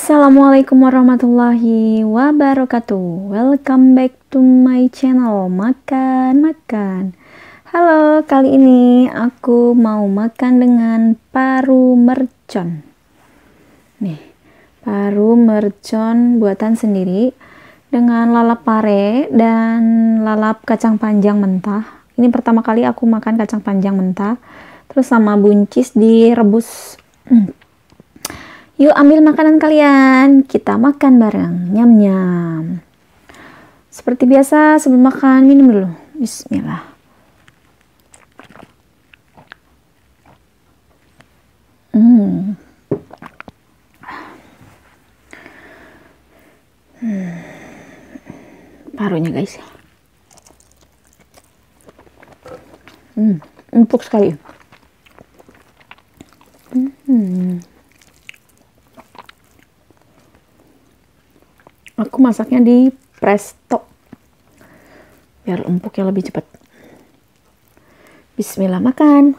Assalamualaikum warahmatullahi wabarakatuh. Welcome back to my channel Makan. Halo, kali ini aku mau makan dengan paru mercon. Nih, paru mercon buatan sendiri dengan lalap pare dan lalap kacang panjang mentah. Ini pertama kali aku makan kacang panjang mentah, terus sama buncis direbus. Yuk ambil makanan kalian, kita makan bareng. Nyam-nyam. Seperti biasa sebelum makan minum dulu. Bismillah. Parunya guys. Empuk sekali. Aku masaknya di presto biar empuknya lebih cepat. Bismillah, makan.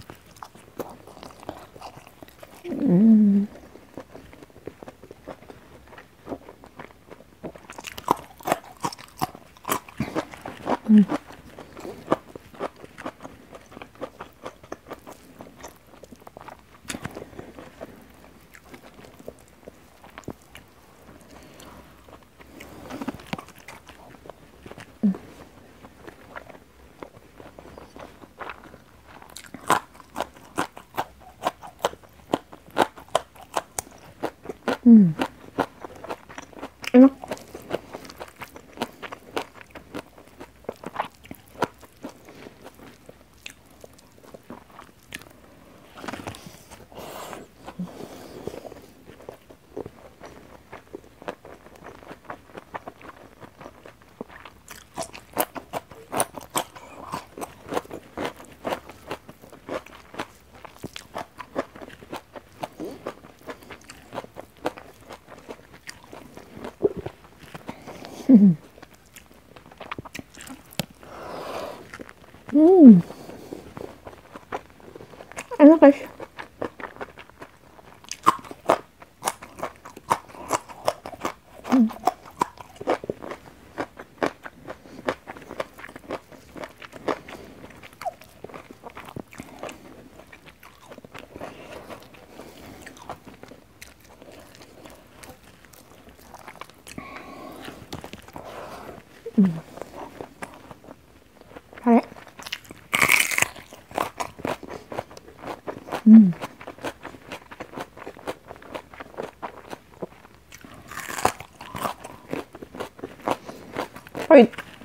Enak. Enak guys. Kayak pahit.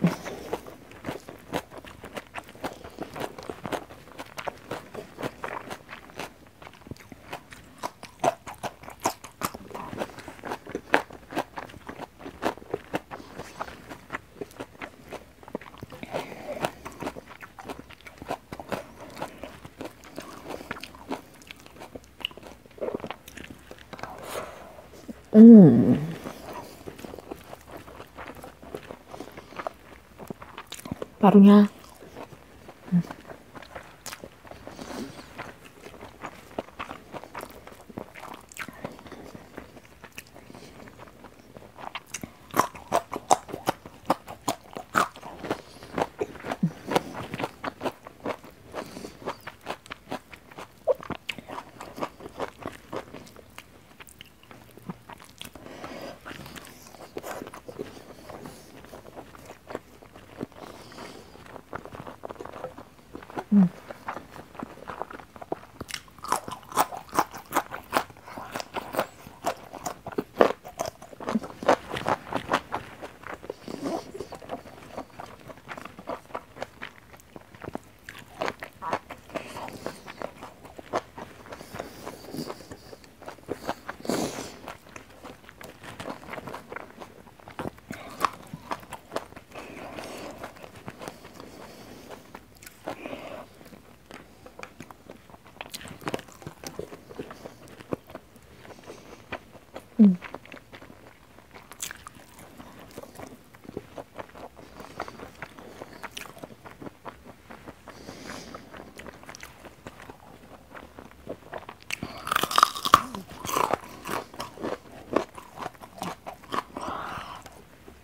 Parunya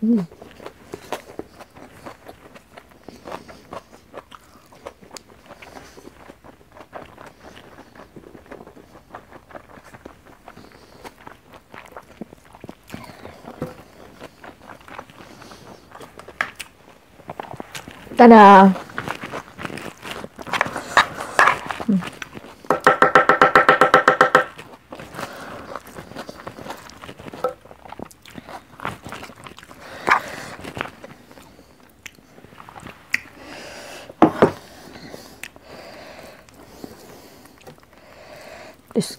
Dadah. Terus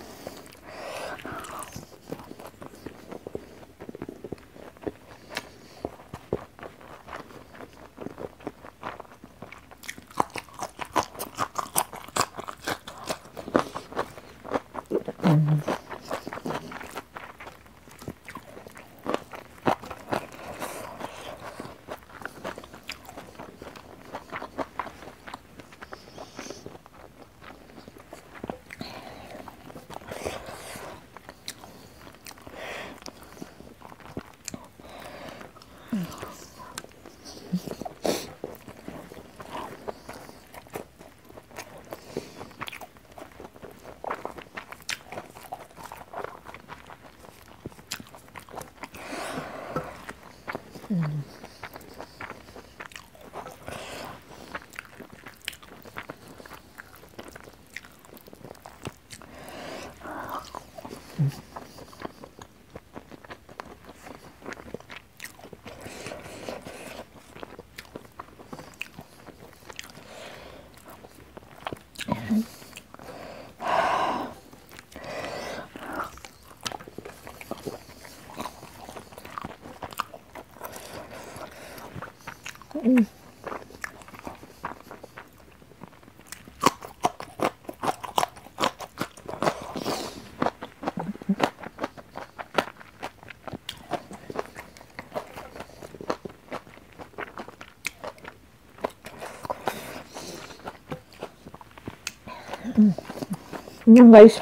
kenyang guys.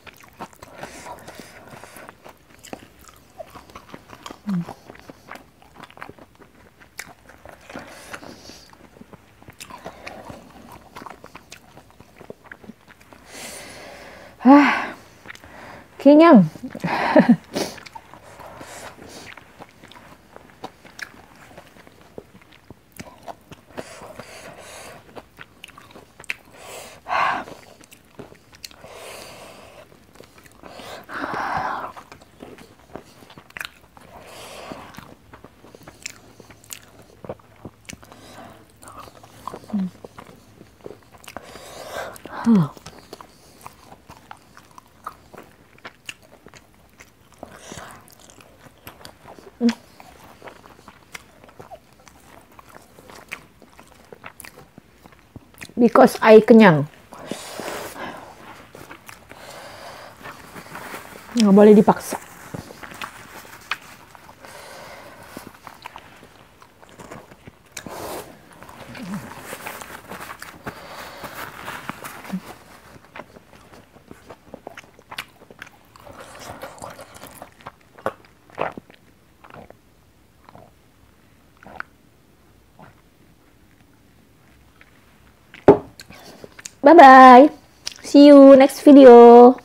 Kenyang. Because I kenyang. Nggak boleh dipaksa. Bye-bye. See you next video.